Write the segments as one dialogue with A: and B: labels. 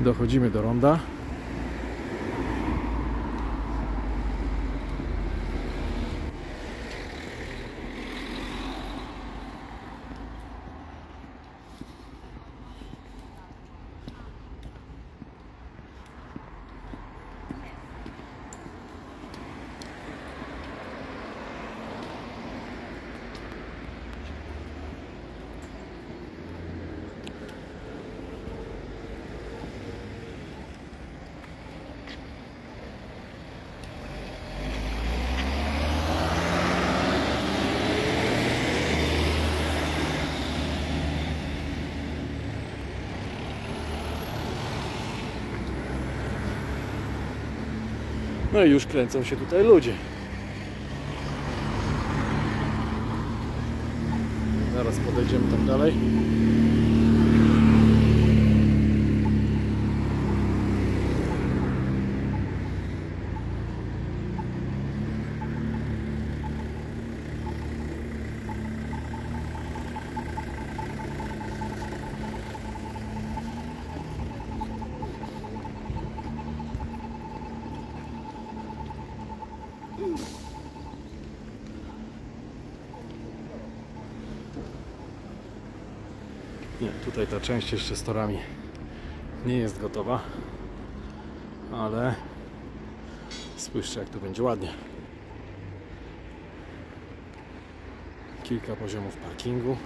A: dochodzimy do ronda. No i już kręcą się tutaj ludzie. Zaraz podejdziemy tam dalej. Nie, tutaj ta część jeszcze z torami nie jest gotowa, ale spójrzcie, jak tu będzie ładnie. Kilka poziomów parkingu.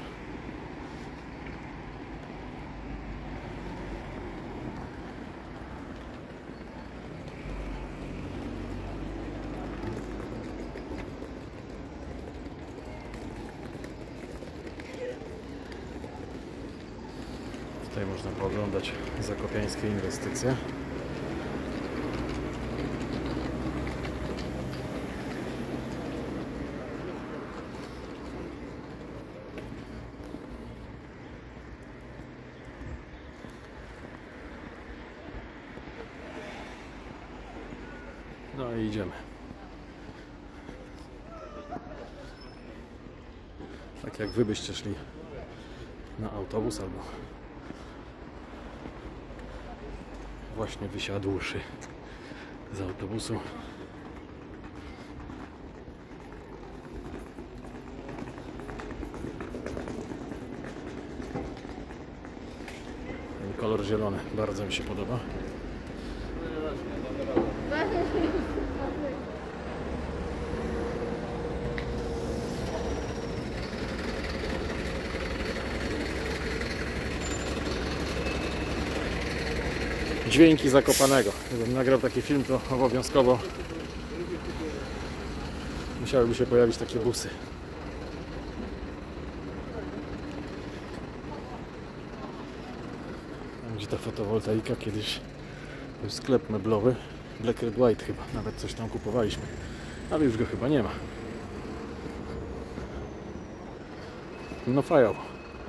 A: Tutaj można pooglądać zakopiańskie inwestycje. No i idziemy. Tak jak wy byście szli na autobus albo właśnie wysiadłszy z autobusu. Ten kolor zielony bardzo mi się podoba. Dźwięki Zakopanego. Gdybym nagrał taki film, to obowiązkowo musiałyby się pojawić takie busy. Tam, gdzie ta fotowoltaika, kiedyś był sklep meblowy Black and White chyba, nawet coś tam kupowaliśmy, ale już go chyba nie ma. No fajowo.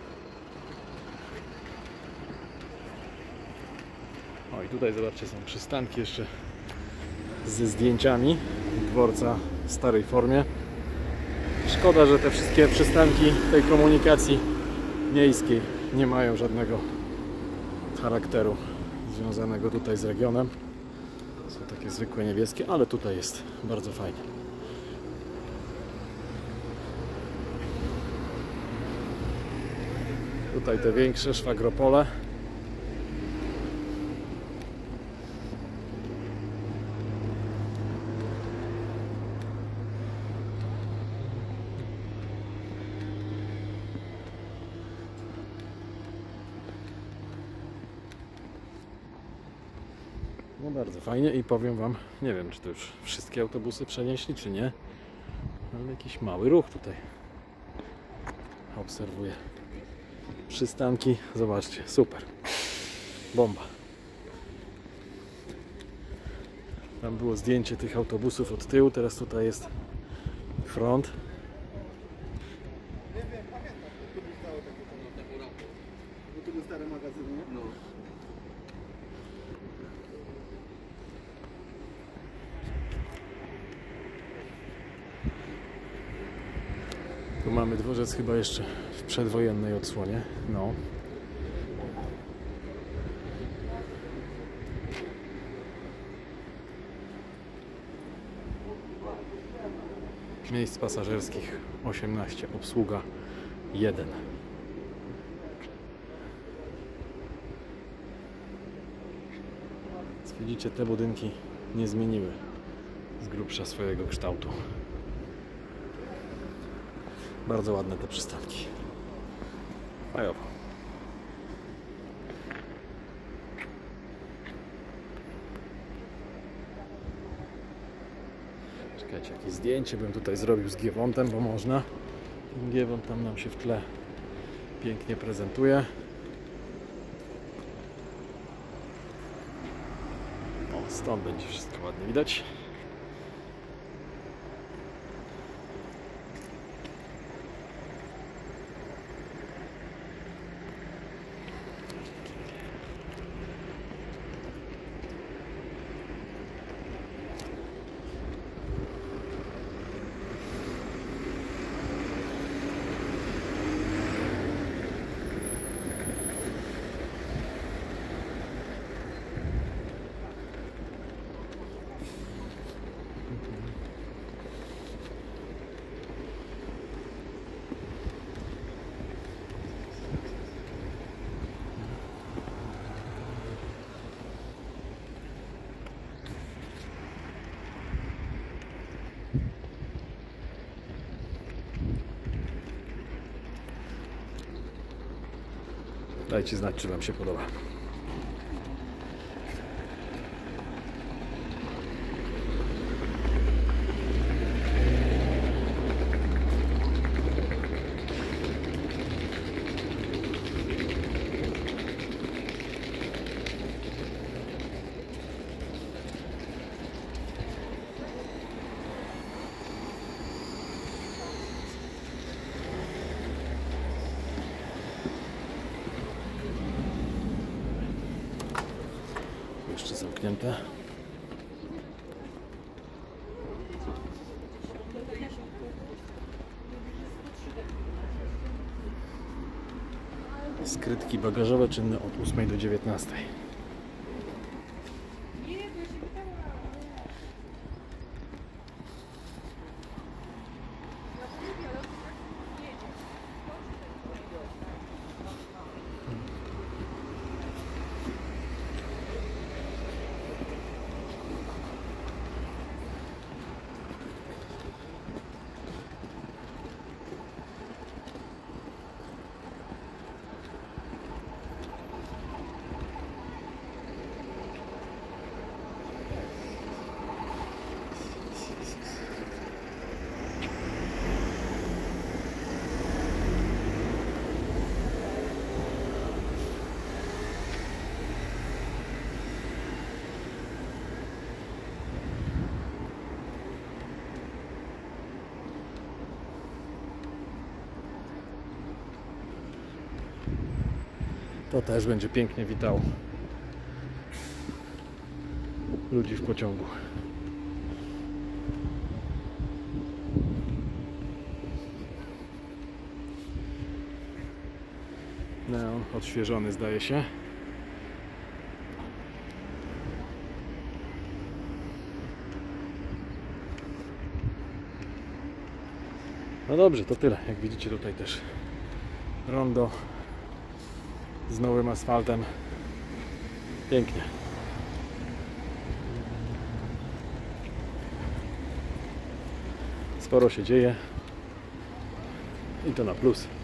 A: O, i tutaj zobaczcie, są przystanki jeszcze ze zdjęciami dworca w starej formie. Szkoda, że te wszystkie przystanki tej komunikacji miejskiej nie mają żadnego charakteru związanego tutaj z regionem. Są takie zwykłe niebieskie, ale tutaj jest bardzo fajnie. Tutaj te większe szwagropole. No bardzo fajnie i powiem wam, nie wiem, czy to już wszystkie autobusy przenieśli, czy nie, ale jakiś mały ruch tutaj obserwuję. Przystanki, zobaczcie, super, bomba. Tam było zdjęcie tych autobusów od tyłu, teraz tutaj jest front.
B: Tu były stare magazyny, nie? No.
A: Tu mamy dworzec chyba jeszcze w przedwojennej odsłonie. No. Miejsc pasażerskich 18, obsługa 1. Widzicie, te budynki nie zmieniły z grubsza swojego kształtu. Bardzo ładne te przystanki. Fajowo. Czekajcie, jakieś zdjęcie bym tutaj zrobił z Giewontem, bo można. Giewont tam nam się w tle pięknie prezentuje. O, stąd będzie wszystko ładnie widać. Dajcie znać, czy Wam się podoba. Jeszcze zamknięte. Skrytki bagażowe czynne od 8 do 19. To też będzie pięknie witał ludzi w pociągu. Neon odświeżony, zdaje się. No dobrze, to tyle. Jak widzicie, tutaj też rondo z nowym asfaltem. Pięknie. Sporo się dzieje i to na plus.